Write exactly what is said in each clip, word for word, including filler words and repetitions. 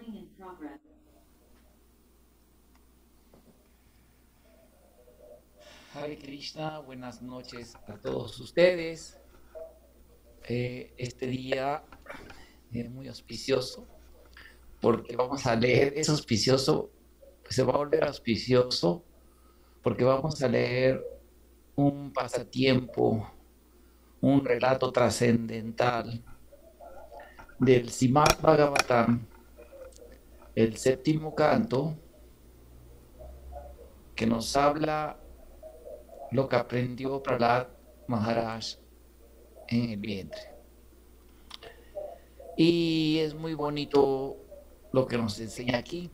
Hare Krishna, buenas noches a todos ustedes. Eh, este día es muy auspicioso porque vamos a leer, es auspicioso, se va a volver auspicioso porque vamos a leer un pasatiempo, un relato trascendental del Srimad Bhagavatam, el séptimo canto, que nos habla lo que aprendió Prahlad Maharaj en el vientre. Y es muy bonito lo que nos enseña aquí.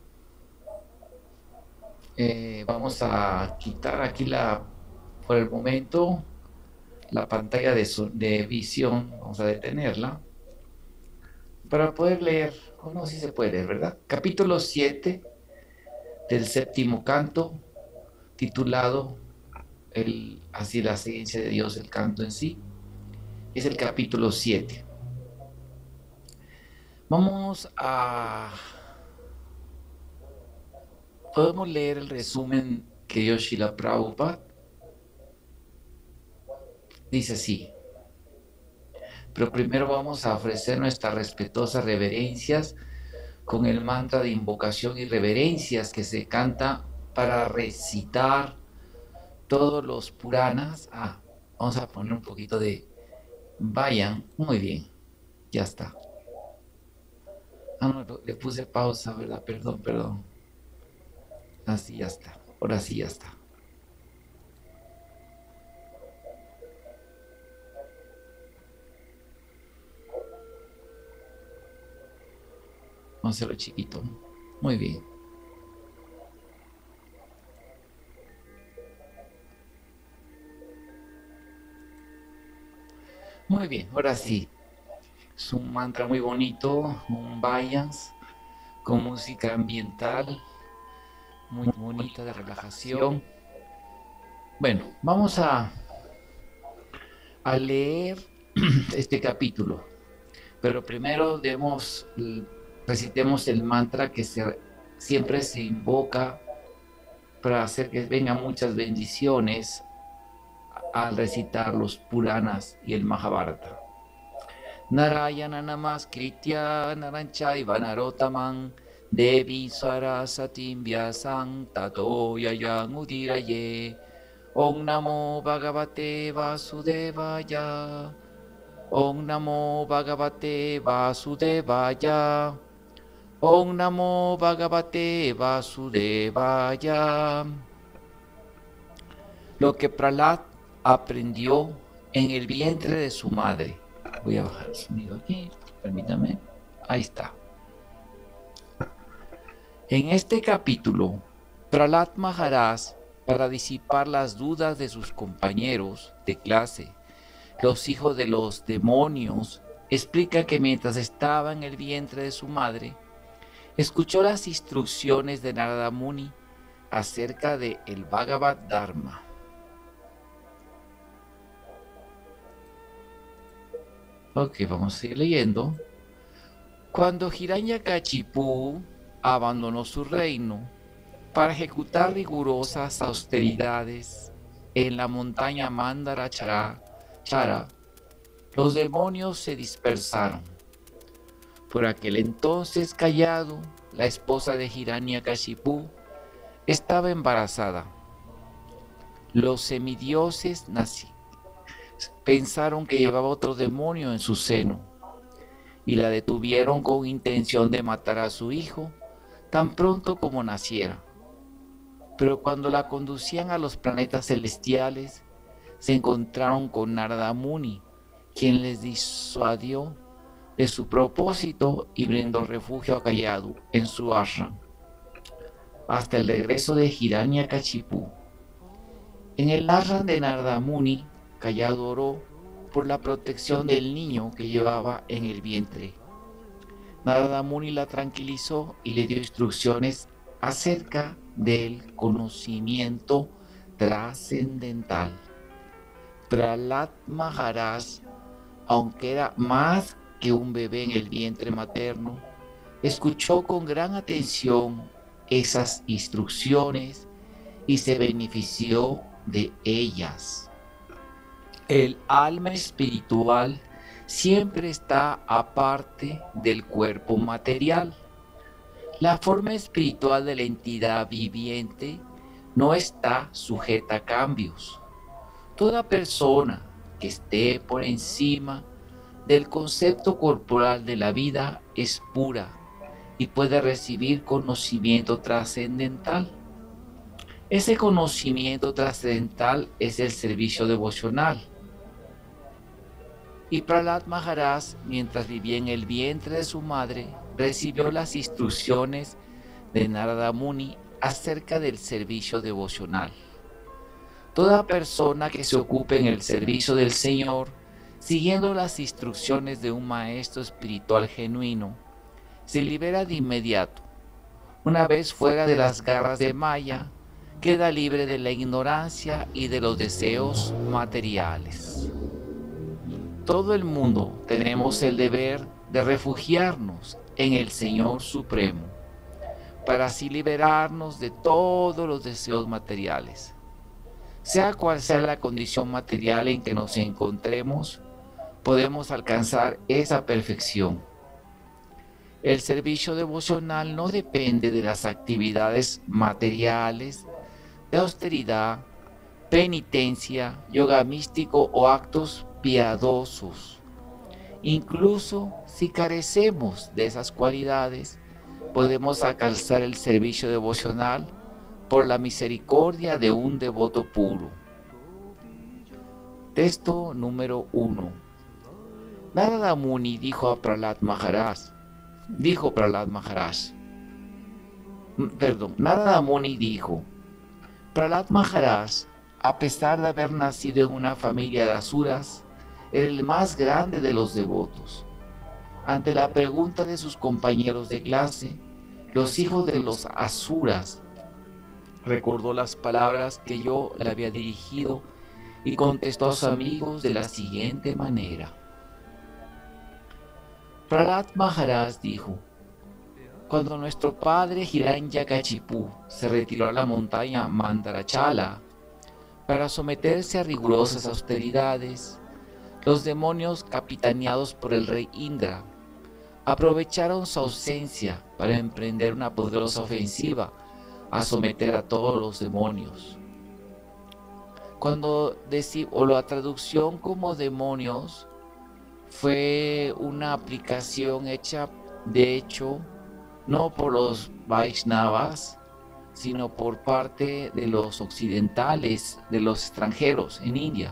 Eh, vamos a quitar aquí la, por el momento, la pantalla de, su, de visión, vamos a detenerla, para poder leer, o no, si se puede leer, ¿verdad? Capítulo siete del séptimo canto, titulado el, así la ciencia de Dios, el canto en sí, es el capítulo siete. Vamos a... Podemos leer el resumen que dio Srila Prabhupada. Dice así: pero primero vamos a ofrecer nuestras respetuosas reverencias con el mantra de invocación y reverencias que se canta para recitar todos los Puranas. Ah, vamos a poner un poquito de vayan, muy bien, ya está. Ah, no, le puse pausa, ¿verdad? Perdón, perdón. Así ya está, ahora sí ya está. Vamos a hacerlo chiquito. Muy bien. Muy bien, ahora sí. Es un mantra muy bonito, un Vayans, con música ambiental, muy bonita de relajación. Bueno, vamos a, a leer este capítulo, pero primero debemos, recitemos el mantra que se, siempre se invoca para hacer que vengan muchas bendiciones al recitar los Puranas y el Mahabharata. Narayana namaskritya naranchaiva narotamam devi sarasatim vyasam tato yayang udiraye. Om namo bhagavate vasudevaya. Om namo bhagavate vasudevaya. Om namo bhagavate vasudevaya. Lo que Prahlad aprendió en el vientre de su madre. Voy a bajar el sonido aquí, permítame. Ahí está. En este capítulo, Prahlad Maharaj, para disipar las dudas de sus compañeros de clase, los hijos de los demonios, explica que mientras estaba en el vientre de su madre, escuchó las instrucciones de Narada Muni acerca de el Bhagavad Dharma. Ok, vamos a seguir leyendo. Cuando Hiranyakashipu abandonó su reino para ejecutar rigurosas austeridades en la montaña Mandarachara, Chara, los demonios se dispersaron. Por aquel entonces Callado, la esposa de Hiranyakashipu, estaba embarazada. Los semidioses nací. Pensaron que llevaba otro demonio en su seno y la detuvieron con intención de matar a su hijo tan pronto como naciera. Pero cuando la conducían a los planetas celestiales, se encontraron con Narada Muni, quien les disuadió de su propósito y brindó refugio a Callado en su ashram hasta el regreso de Hiranyakashipu. En el ashram de Narada Muni, Callado oró por la protección del niño que llevaba en el vientre. Narada Muni la tranquilizó y le dio instrucciones acerca del conocimiento trascendental. Prahlad Maharaj, aunque era más que un bebé en el vientre materno, Escuchó con gran atención esas instrucciones y se benefició de ellas. El alma espiritual siempre está aparte del cuerpo material. La forma espiritual de la entidad viviente no está sujeta a cambios. Toda persona que esté por encima del concepto corporal de la vida es pura y puede recibir conocimiento trascendental. Ese conocimiento trascendental es el servicio devocional. Y Prahlad Maharaj, mientras vivía en el vientre de su madre, recibió las instrucciones de Narada Muni acerca del servicio devocional. Toda persona que se ocupe en el servicio del Señor, siguiendo las instrucciones de un maestro espiritual genuino, se libera de inmediato. Una vez fuera de las garras de Maya, queda libre de la ignorancia y de los deseos materiales. Todo el mundo tenemos el deber de refugiarnos en el Señor Supremo, para así liberarnos de todos los deseos materiales. Sea cual sea la condición material en que nos encontremos, podemos alcanzar esa perfección. El servicio devocional no depende de las actividades materiales, de austeridad, penitencia, yoga místico o actos piadosos. Incluso si carecemos de esas cualidades, podemos alcanzar el servicio devocional por la misericordia de un devoto puro. Texto número uno. Narada Muni dijo a Prahlad Maharaj, dijo Prahlad Maharaj, perdón, Narada Muni dijo, Prahlad Maharaj, a pesar de haber nacido en una familia de asuras, era el más grande de los devotos. Ante la pregunta de sus compañeros de clase, los hijos de los asuras, recordó las palabras que yo le había dirigido y contestó a sus amigos de la siguiente manera. Prahlad Maharaj dijo, cuando nuestro padre Hiranyakashipu se retiró a la montaña Mandarachala para someterse a rigurosas austeridades, los demonios capitaneados por el rey Indra aprovecharon su ausencia para emprender una poderosa ofensiva a someter a todos los demonios. Cuando decimos, o la traducción como demonios, fue una aplicación hecha, de hecho, no por los Vaishnavas, sino por parte de los occidentales, de los extranjeros en India.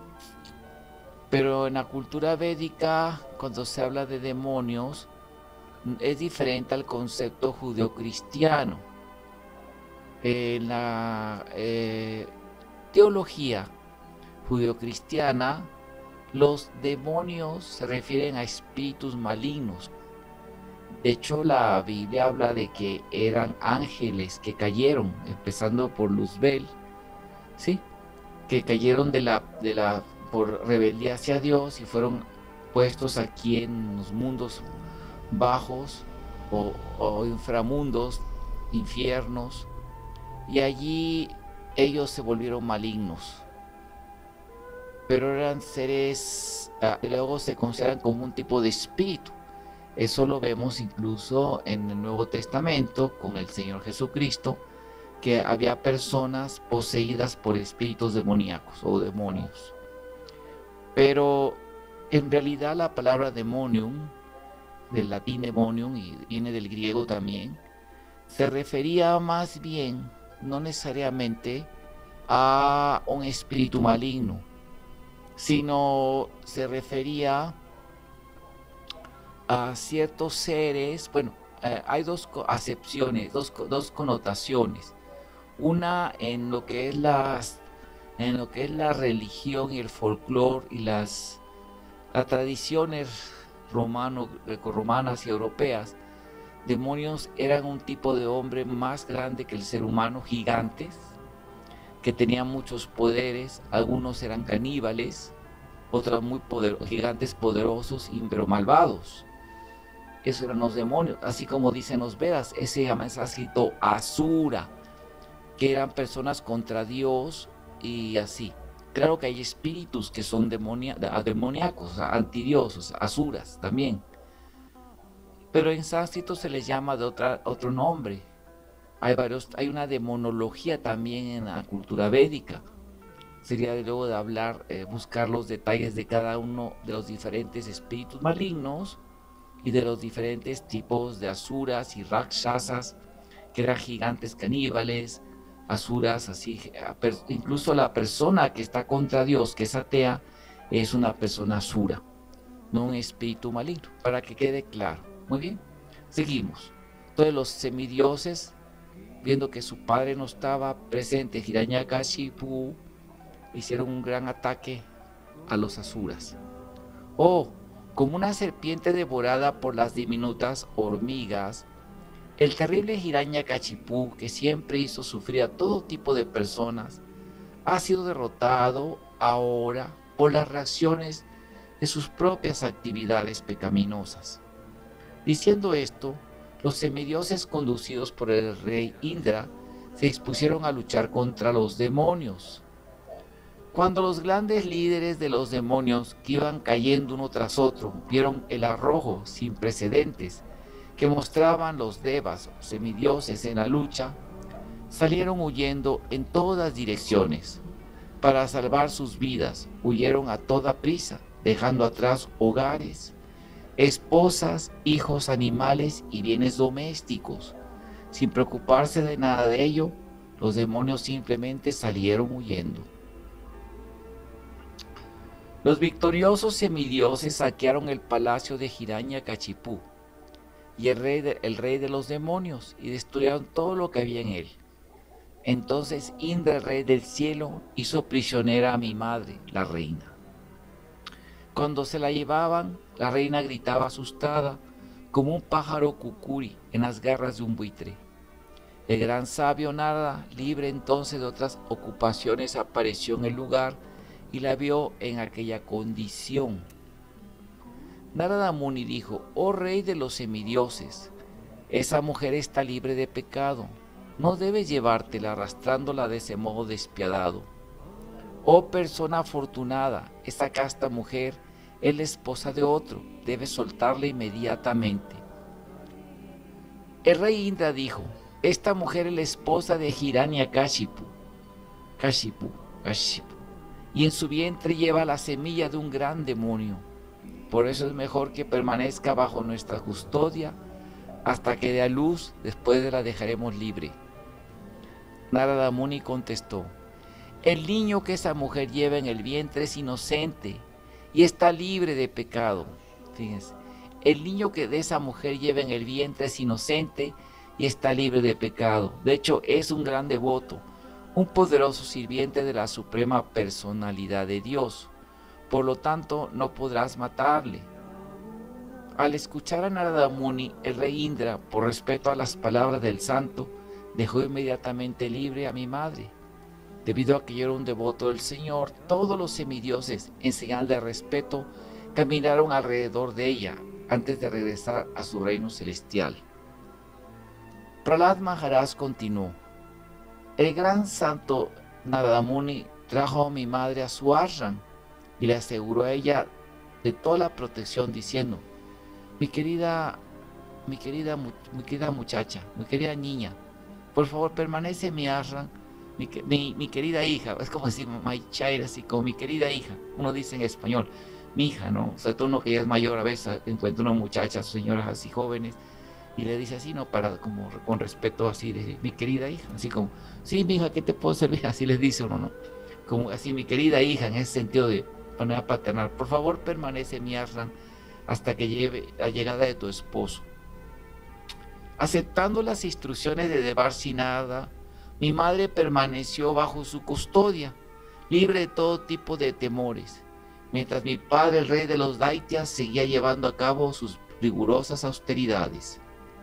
Pero en la cultura védica, cuando se habla de demonios, es diferente al concepto judeocristiano. En la eh, teología judeocristiana, los demonios se refieren a espíritus malignos. De hecho, la Biblia habla de que eran ángeles que cayeron, empezando por Luzbel, ¿sí? Que cayeron de la, de la, por rebeldía hacia Dios y fueron puestos aquí en los mundos bajos o, o inframundos, infiernos, y allí ellos se volvieron malignos. Pero eran seres, uh, luego se consideran como un tipo de espíritu. Eso lo vemos incluso en el Nuevo Testamento con el Señor Jesucristo, que había personas poseídas por espíritus demoníacos o demonios. Pero en realidad la palabra demonium, del latín demonium, y viene del griego también, se refería más bien, no necesariamente, a un espíritu maligno, sino se refería a ciertos seres. Bueno, eh, hay dos acepciones, dos, dos connotaciones. Una en lo que es las, en lo que es la religión y el folclore y las, las tradiciones romano, grecorromanas y europeas. Demonios eran un tipo de hombre más grande que el ser humano, gigantes, que tenían muchos poderes. Algunos eran caníbales, otros muy poder, gigantes poderosos, pero malvados. Esos eran los demonios, así como dicen los Vedas, ese llama en sánscrito Asura, que eran personas contra Dios y así. Claro que hay espíritus que son demonia, demoníacos, antidiosos, asuras también. Pero en sánscrito se les llama de otra, otro nombre. Hay, varios, hay una demonología también en la cultura védica. Sería luego de hablar, eh, buscar los detalles de cada uno de los diferentes espíritus malignos y de los diferentes tipos de asuras y rakshasas, que eran gigantes caníbales, asuras, así, incluso la persona que está contra Dios, que es atea, es una persona asura, no un espíritu maligno, para que quede claro. Muy bien, seguimos. Entonces los semidioses, viendo que su padre no estaba presente, Hiranyakashipu, hicieron un gran ataque a los asuras. Oh, como una serpiente devorada por las diminutas hormigas, el terrible Hiranyakashipu, que siempre hizo sufrir a todo tipo de personas, ha sido derrotado ahora por las reacciones de sus propias actividades pecaminosas. Diciendo esto, los semidioses conducidos por el rey Indra se dispusieron a luchar contra los demonios. Cuando los grandes líderes de los demonios, que iban cayendo uno tras otro, vieron el arrojo sin precedentes que mostraban los devas o semidioses en la lucha, salieron huyendo en todas direcciones. Para salvar sus vidas, huyeron a toda prisa, dejando atrás hogares, esposas, hijos, animales y bienes domésticos. Sin preocuparse de nada de ello, los demonios simplemente salieron huyendo. Los victoriosos semidioses saquearon el palacio de Hiranyakashipu y el rey, de, el rey de los demonios, y destruyeron todo lo que había en él. Entonces Indra, el rey del cielo, hizo prisionera a mi madre, la reina. Cuando se la llevaban, la reina gritaba asustada, como un pájaro cucuri en las garras de un buitre. El gran sabio Narada, libre entonces de otras ocupaciones, apareció en el lugar y la vio en aquella condición. Narada Muni dijo: oh rey de los semidioses, esa mujer está libre de pecado, no debes llevártela arrastrándola de ese modo despiadado. Oh persona afortunada, esa casta mujer es la esposa de otro, debes soltarla inmediatamente. El rey Indra dijo: esta mujer es la esposa de Hiranyakashipu, Kashipu, Kashipu, y en su vientre lleva la semilla de un gran demonio. Por eso es mejor que permanezca bajo nuestra custodia hasta que dé a luz, después la dejaremos libre. Narada Muni contestó: el niño que esa mujer lleva en el vientre es inocente y está libre de pecado. Fíjense, el niño que de esa mujer lleva en el vientre es inocente y está libre de pecado. De hecho, es un gran devoto, un poderoso sirviente de la suprema personalidad de Dios. Por lo tanto, no podrás matarle. Al escuchar a Narada Muni, el rey Indra, por respeto a las palabras del santo, dejó inmediatamente libre a mi madre. Debido a que yo era un devoto del Señor, todos los semidioses, en señal de respeto, caminaron alrededor de ella antes de regresar a su reino celestial. Prahlad Maharaj continuó: el gran santo Narada Muni trajo a mi madre a su ashram y le aseguró a ella de toda la protección, diciendo: mi querida, mi querida, mi querida muchacha, mi querida niña, por favor permanece en mi ashram. Mi, mi, mi querida hija, es como decir my child, así como mi querida hija, uno dice en español, mi hija, ¿no? Sobre todo uno que ya es mayor, a veces encuentra una muchacha, señoras así jóvenes, y le dice así, ¿no? Para, como con respeto así, de mi querida hija, así como, sí, mi hija, ¿qué te puedo servir? Así les dice uno, ¿no? Como así, mi querida hija, en ese sentido de manera paternal, por favor permanece en mi ashram hasta que lleve la llegada de tu esposo. Aceptando las instrucciones de Devarsi Narada, mi madre permaneció bajo su custodia, libre de todo tipo de temores, mientras mi padre, el rey de los Daityas, seguía llevando a cabo sus rigurosas austeridades.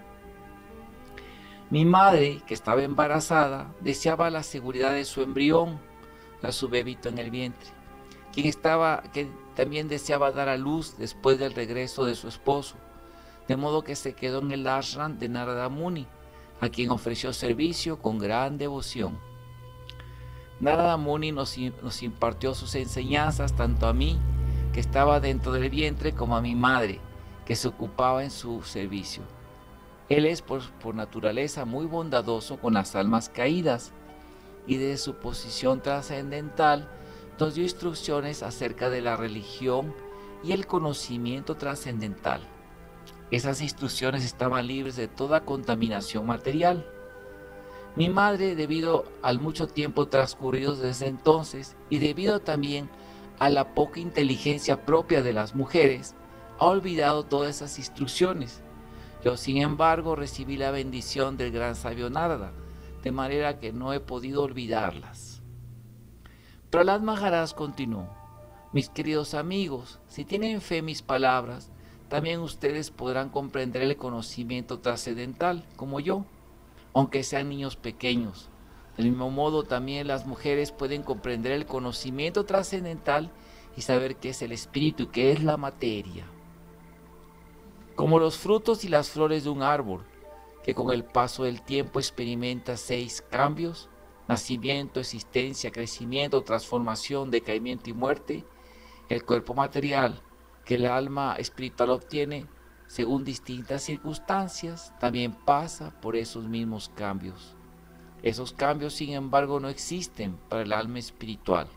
Mi madre, que estaba embarazada, deseaba la seguridad de su embrión, a su bebito en el vientre, quien estaba, que también deseaba dar a luz después del regreso de su esposo. de modo que se quedó en el ashram de Narada Muni, a quien ofreció servicio con gran devoción. Narada Muni nos, nos impartió sus enseñanzas tanto a mí, que estaba dentro del vientre, como a mi madre, que se ocupaba en su servicio. Él es por, por naturaleza muy bondadoso con las almas caídas, y desde su posición trascendental nos dio instrucciones acerca de la religión y el conocimiento trascendental. Esas instrucciones estaban libres de toda contaminación material. Mi madre, debido al mucho tiempo transcurrido desde entonces y debido también a la poca inteligencia propia de las mujeres, ha olvidado todas esas instrucciones. Yo, sin embargo, recibí la bendición del gran sabio Narada, de manera que no he podido olvidarlas. Prahlad Maharaj continuó: mis queridos amigos, si tienen fe en mis palabras, también ustedes podrán comprender el conocimiento trascendental, como yo, aunque sean niños pequeños. Del mismo modo, también las mujeres pueden comprender el conocimiento trascendental y saber qué es el espíritu y qué es la materia. Como los frutos y las flores de un árbol, que con el paso del tiempo experimenta seis cambios: nacimiento, existencia, crecimiento, transformación, decaimiento y muerte, el cuerpo material que el alma espiritual obtiene según distintas circunstancias también pasa por esos mismos cambios. Esos cambios, sin embargo, no existen para el alma espiritual.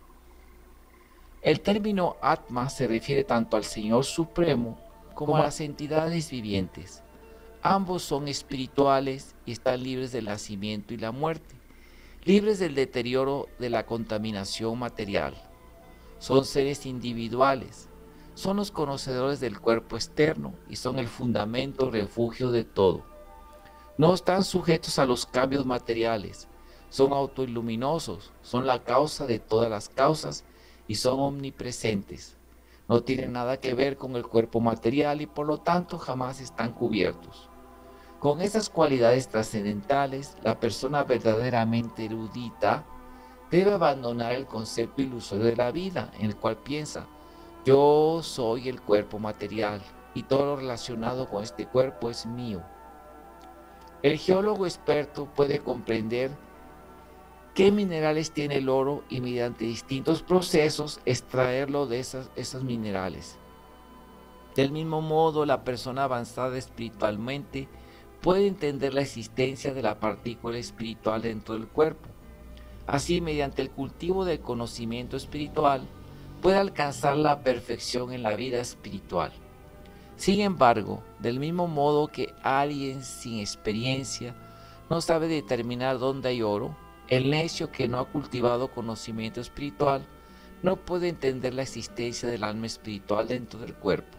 El término Atma se refiere tanto al Señor Supremo como a las entidades vivientes. Ambos son espirituales y están libres del nacimiento y la muerte, libres del deterioro de la contaminación material. Son seres individuales, son los conocedores del cuerpo externo y son el fundamento, refugio de todo. No están sujetos a los cambios materiales, son autoiluminosos, son la causa de todas las causas y son omnipresentes. No tienen nada que ver con el cuerpo material y por lo tanto jamás están cubiertos. Con esas cualidades trascendentales, la persona verdaderamente erudita debe abandonar el concepto ilusorio de la vida, en el cual piensa: yo soy el cuerpo material y todo lo relacionado con este cuerpo es mío. El geólogo experto puede comprender qué minerales tiene el oro y mediante distintos procesos extraerlo de esas, esos minerales. Del mismo modo, la persona avanzada espiritualmente puede entender la existencia de la partícula espiritual dentro del cuerpo. Así, mediante el cultivo del conocimiento espiritual, puede alcanzar la perfección en la vida espiritual. Sin embargo, del mismo modo que alguien sin experiencia no sabe determinar dónde hay oro, el necio que no ha cultivado conocimiento espiritual no puede entender la existencia del alma espiritual dentro del cuerpo.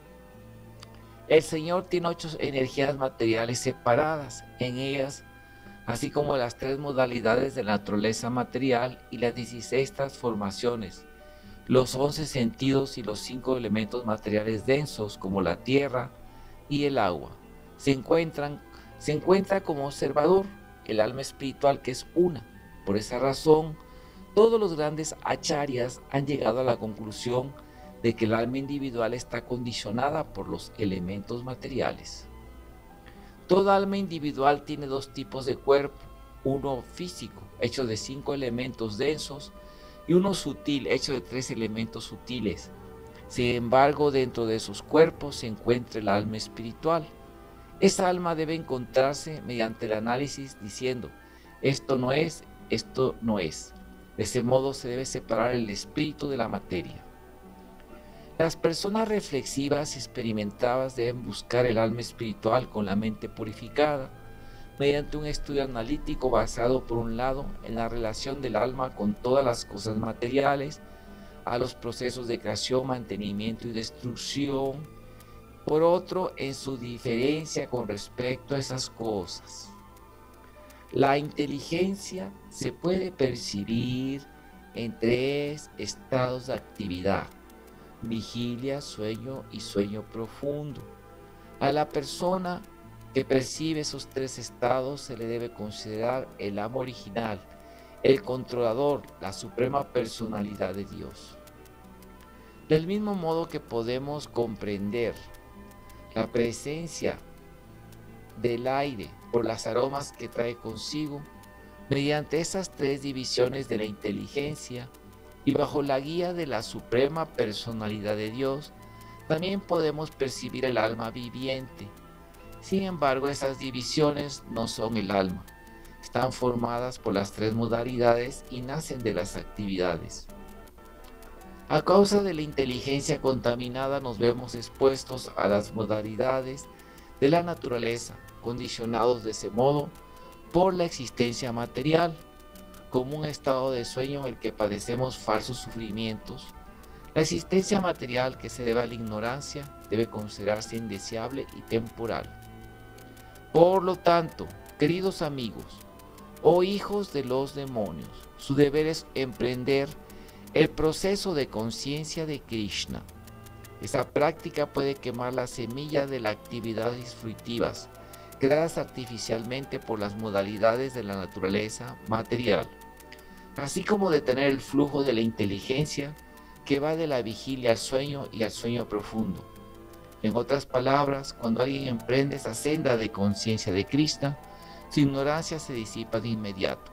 El Señor tiene ocho energías materiales separadas. En ellas, así como las tres modalidades de la naturaleza material y las dieciséis transformaciones, los once sentidos y los cinco elementos materiales densos como la tierra y el agua, se encuentran, se encuentra como observador el alma espiritual, que es una. Por esa razón, todos los grandes acharyas han llegado a la conclusión de que el alma individual está condicionada por los elementos materiales. Toda alma individual tiene dos tipos de cuerpo: uno físico, hecho de cinco elementos densos, y uno sutil, hecho de tres elementos sutiles. Sin embargo, dentro de esos cuerpos se encuentra el alma espiritual. Esa alma debe encontrarse mediante el análisis diciendo: esto no es, esto no es. De ese modo se debe separar el espíritu de la materia. Las personas reflexivas y experimentadas deben buscar el alma espiritual con la mente purificada, mediante un estudio analítico basado por un lado en la relación del alma con todas las cosas materiales, a los procesos de creación, mantenimiento y destrucción, por otro en su diferencia con respecto a esas cosas. La inteligencia se puede percibir en tres estados de actividad: vigilia, sueño y sueño profundo. A la persona que percibe esos tres estados se le debe considerar el amo original, el controlador, la suprema personalidad de Dios. Del mismo modo que podemos comprender la presencia del aire por los aromas que trae consigo, mediante esas tres divisiones de la inteligencia y bajo la guía de la suprema personalidad de Dios, también podemos percibir el alma viviente. Sin embargo, esas divisiones no son el alma, están formadas por las tres modalidades y nacen de las actividades. A causa de la inteligencia contaminada nos vemos expuestos a las modalidades de la naturaleza, condicionados de ese modo por la existencia material, como un estado de sueño en el que padecemos falsos sufrimientos. La existencia material, que se debe a la ignorancia, debe considerarse indeseable y temporal. Por lo tanto, queridos amigos, oh hijos de los demonios, su deber es emprender el proceso de conciencia de Krishna. Esa práctica puede quemar la semilla de las actividades fruitivas creadas artificialmente por las modalidades de la naturaleza material, así como detener el flujo de la inteligencia que va de la vigilia al sueño y al sueño profundo. En otras palabras, cuando alguien emprende esa senda de conciencia de Krishna, su ignorancia se disipa de inmediato.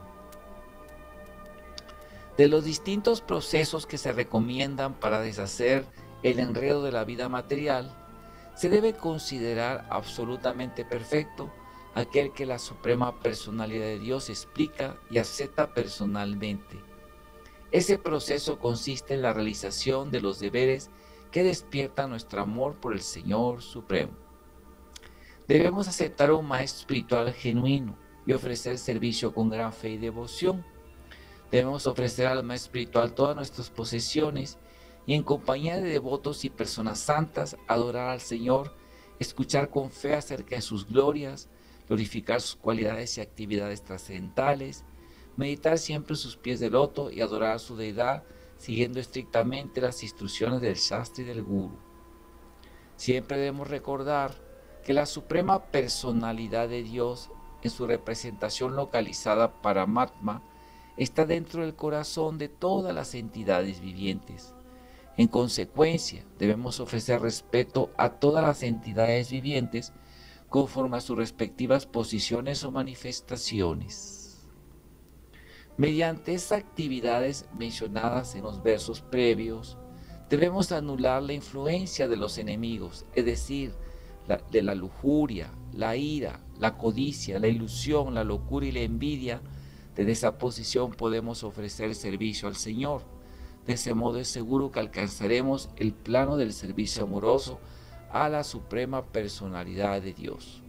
De los distintos procesos que se recomiendan para deshacer el enredo de la vida material, se debe considerar absolutamente perfecto aquel que la suprema personalidad de Dios explica y acepta personalmente. Ese proceso consiste en la realización de los deberes que despiertan nuestro amor por el Señor Supremo. Debemos aceptar a un maestro espiritual genuino y ofrecer servicio con gran fe y devoción. Debemos ofrecer al maestro espiritual todas nuestras posesiones y en compañía de devotos y personas santas adorar al Señor, escuchar con fe acerca de sus glorias, glorificar sus cualidades y actividades trascendentales, meditar siempre en sus pies de loto y adorar a su deidad siguiendo estrictamente las instrucciones del Shastra y del Guru. Siempre debemos recordar que la suprema personalidad de Dios, en su representación localizada Paramatma, está dentro del corazón de todas las entidades vivientes. En consecuencia, debemos ofrecer respeto a todas las entidades vivientes conforme a sus respectivas posiciones o manifestaciones. Mediante esas actividades mencionadas en los versos previos, debemos anular la influencia de los enemigos, es decir, la, de la lujuria, la ira, la codicia, la ilusión, la locura y la envidia. Desde esa posición podemos ofrecer servicio al Señor. De ese modo es seguro que alcanzaremos el plano del servicio amoroso a la suprema personalidad de Dios.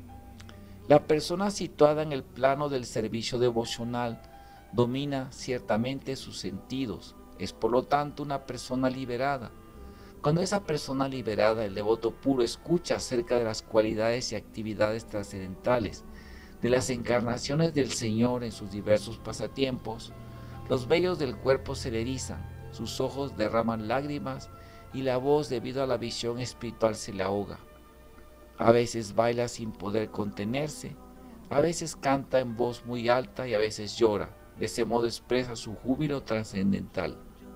La persona situada en el plano del servicio devocional domina ciertamente sus sentidos, es por lo tanto una persona liberada. Cuando esa persona liberada, el devoto puro, escucha acerca de las cualidades y actividades trascendentales, de las encarnaciones del Señor en sus diversos pasatiempos, los vellos del cuerpo se le erizan, sus ojos derraman lágrimas y la voz, debido a la visión espiritual, se le ahoga. A veces baila sin poder contenerse, a veces canta en voz muy alta y a veces llora. De ese modo expresa su júbilo trascendental.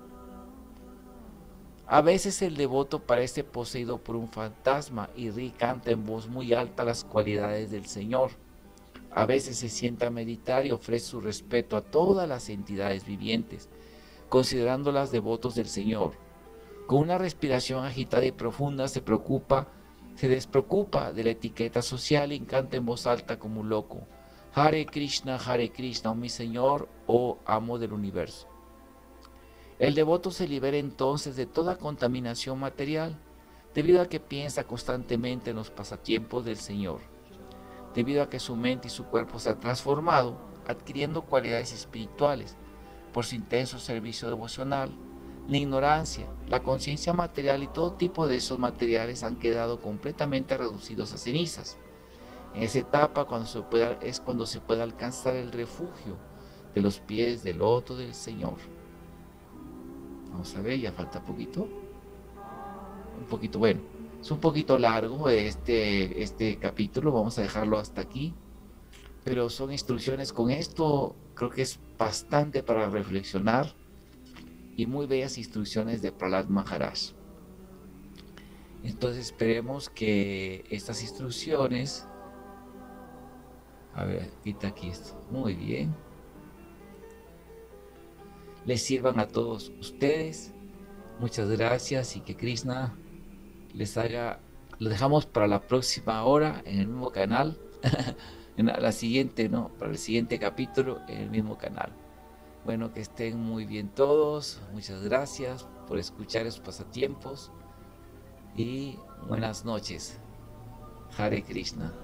A veces el devoto parece poseído por un fantasma y ríe y canta en voz muy alta las cualidades del Señor. A veces se sienta a meditar y ofrece su respeto a todas las entidades vivientes, considerándolas devotos del Señor. Con una respiración agitada y profunda se preocupa, se despreocupa de la etiqueta social y canta en voz alta como un loco. Hare Krishna, Hare Krishna, oh mi Señor, oh amo del universo. El devoto se libera entonces de toda contaminación material, debido a que piensa constantemente en los pasatiempos del Señor. Debido a que su mente y su cuerpo se han transformado, adquiriendo cualidades espirituales por su intenso servicio devocional, la ignorancia, la conciencia material y todo tipo de esos materiales han quedado completamente reducidos a cenizas. En esa etapa cuando se pueda, es cuando se puede alcanzar el refugio de los pies del loto del Señor. Vamos a ver, ya falta poquito. Un poquito, bueno, es un poquito largo este, este capítulo, vamos a dejarlo hasta aquí. Pero son instrucciones con esto, creo que es bastante para reflexionar y muy bellas instrucciones de Prahlad Maharaj. Entonces esperemos que estas instrucciones, a ver, quita aquí esto, muy bien, les sirvan a todos ustedes. Muchas gracias y que Krishna les haga, lo dejamos para la próxima hora en el mismo canal, en la, la siguiente, ¿no? Para el siguiente capítulo en el mismo canal. Bueno, que estén muy bien todos, muchas gracias por escuchar esos pasatiempos y buenas noches. Hare Krishna.